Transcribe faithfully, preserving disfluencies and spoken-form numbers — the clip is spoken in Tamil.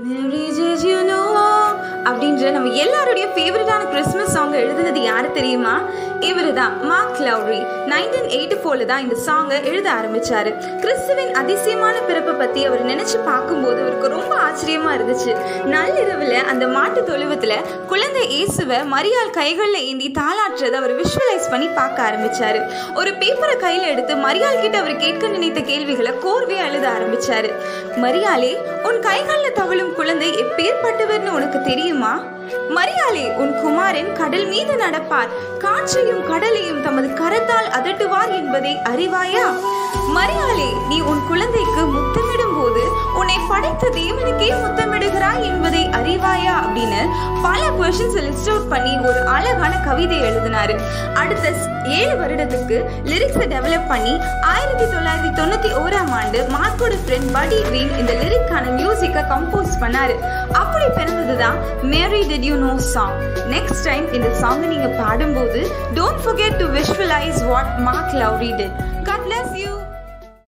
Mary, did you know அப்படின்ற நம்ம எல்லாருடைய ஃபேவரட்டான கிறிஸ்மஸ் சாங்கை எழுதுனது யாரு தெரியுமா? இவரு தான் மார்க் லவ்ரி. நைன்டீன் எயிட்டி ஃபோர்ல தான் இந்த சாங்கை எழுத ஆரம்பிச்சாரு. கிறிஸ்துவின் அதிசயமான பிறப்பை பத்தி அவர் நினைச்சு பார்க்கும்போது அவருக்கு ரொம்ப ஆச்சரியமா இருந்துச்சு. நள்ளிரவுல அந்த மாட்டு தொழுவத்துல குழந்தை இயேசுவை மரியாள் கைகள்ல ஏந்தி தாளாற்றதை அவர் விஷுவலைஸ் பண்ணி பார்க்க ஆரம்பிச்சாரு. ஒரு பேப்பரை கையில எடுத்து மரியாள் கிட்ட அவர் கேட்க நினைத்த கேள்விகளை கோர்வே எழுத ஆரம்பிச்சாரு. மரியாளே, உன் கைகள்ல தவழும் குழந்தை எப்பேற்பட்டவர்னு உனக்கு தெரியுமா? மரியாளே, உன் குமாரன் கடல் மீது நடப்பார், காற்றையும் கடலையும் தமது கரத்தால் அதட்டுவார் என்பதை அறிவாயா? மரியாளே, நீ உன் குழந்தைக்கு முத்தமிடும் போது உன்னை படைத்த தேவனுக்கே முத்தமிடுகிறாய் என்பதை அறிவாயா? அப்படின்னு பல கொஸ்டின்ஸ் லிஸ்ட் அவுட் பண்ணி ஒரு அழகான கவிதை எழுதினாரு. அடுத்த ஏழு வருடத்துக்கு லிரிக்ஸை டெவலப் பண்ணி ஆயிரத்தி தொள்ளாயிரத்தி தொண்ணூத்தி ஓராம் ஆண்டு மார்க்கோட ஃப்ரெண்ட் படி வீன் இந்த லிரிக்கான மியூசிக்கை கம்போஸ் பண்ணாரு. அப்படி பிறந்ததுதான் Mary did you know song. Next time இந்த சாங்கை நீங்க பாடும்போது don't forget to visualize what Mark Lowry did. God bless you.